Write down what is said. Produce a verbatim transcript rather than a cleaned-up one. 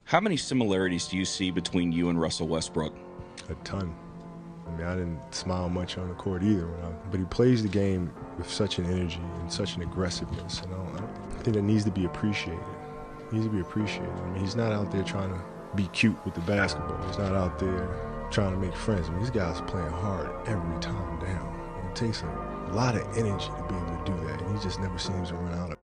How many similarities do you see between you and Russell Westbrook? A ton. I mean, I didn't smile much on the court either, when I, but he plays the game with such an energy and such an aggressiveness, and I, don't, I, don't, I think that needs to be appreciated. He needs to be appreciated. I mean, he's not out there trying to be cute with the basketball. He's not out there trying to make friends. I mean, these guys are playing hard every time down. And it takes a lot of energy to be able to do that, and he just never seems to run out of it.